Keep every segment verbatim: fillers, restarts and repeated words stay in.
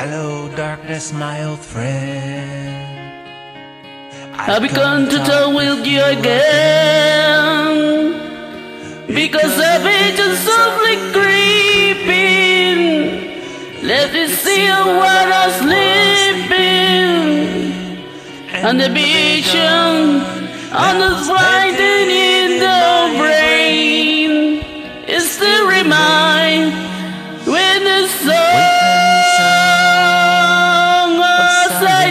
Hello, darkness, my old friend. I've begun to talk with you again, because I've been just softly creeping. Let me see what I'm sleeping, and the vision on the fighting in the brain is still remind when the song was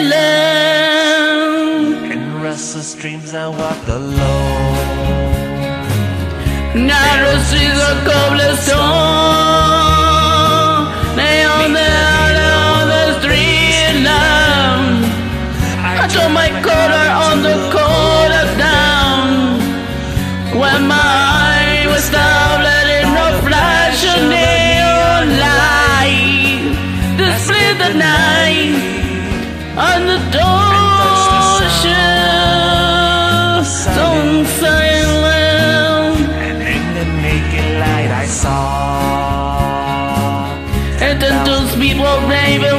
silent. In restless dreams I walk alone. Narrow streets of cobblestone, they on the on the street lamp. I told my collar on the collar down. When my eye was down, letting no flash of neon light to split the night on the ocean, so silent. And in the naked light I saw, And then those people maybe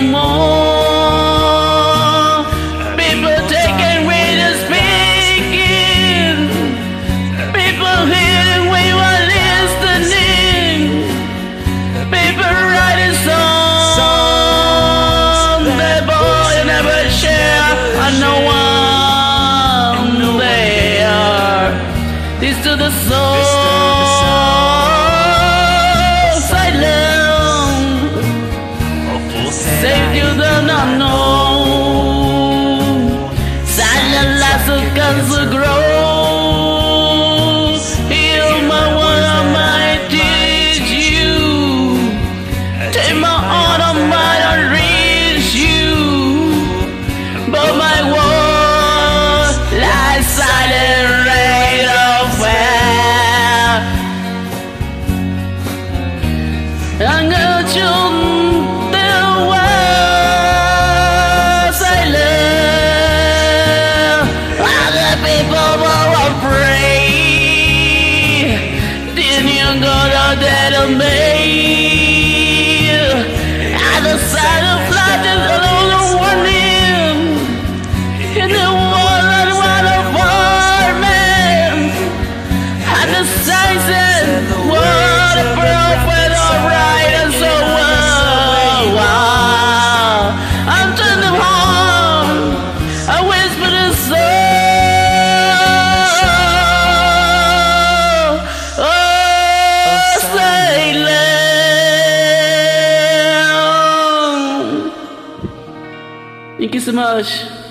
more, people taking radios speaking, people hearing we were listening, people writing songs that boy never share, and no one there. This to the soul, silent, save you the not know. Silent lies of cancer grows. Heal my one, I might teach you. Take my arm, I might reach you. But my word lies silent, right of fire. I'm gonna choose the world silent. Other people were afraid. Then you gonna dead of me. At the side of light is alone warning. In the world and what a fireman. At the size and what a prophet of right and so well. Wow. I'm turning them home. I whisper the soul. Oh, silent. Thank you so much.